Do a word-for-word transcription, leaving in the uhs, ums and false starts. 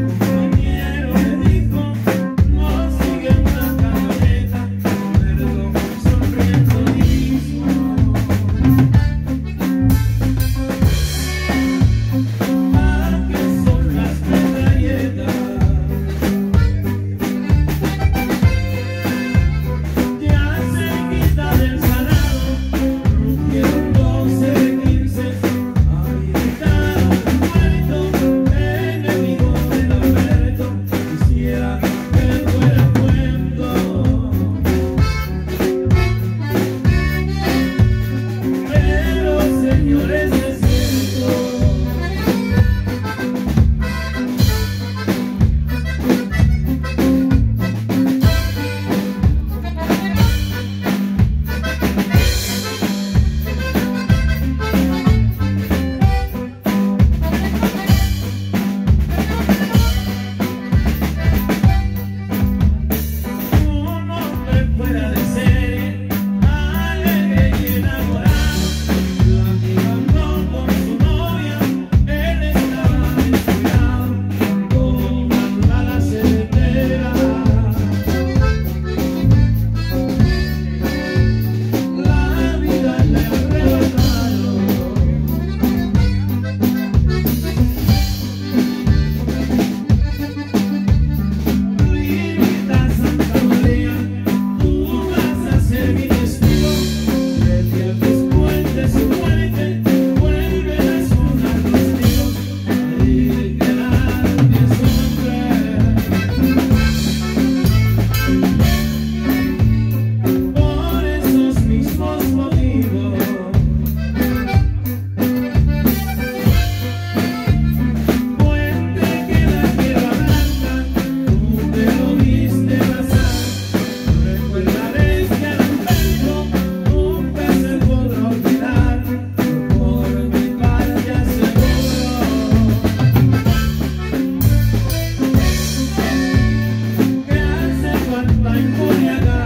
compañero me dijo, no sigue una camioneta, perdón, sonriendo mismo. ¿A qué son las metralletas? Ya se quita del salado, rugieron doce, quince, ahí está el muerto, enemigo del Alberto, quisiera que fuera cuento, pero señores es cierto. Un hombre fuera de serie, alegre y enamorado, platicando con su novia, él estaba descuidado, con una bala certera. La vida le arrebataron. Linda Santa María, tú vas a ser mi testigo, de día después de su muerte, vuelven a sonar los tiros, ahí quedará mi sombra. Por esos mismos motivos, puente que la tierra blanca, tú te lo viste pasar. Recordaré que al Alberto nunca se podrá olvidar, por mi parte aseguro que hace falta embriagar.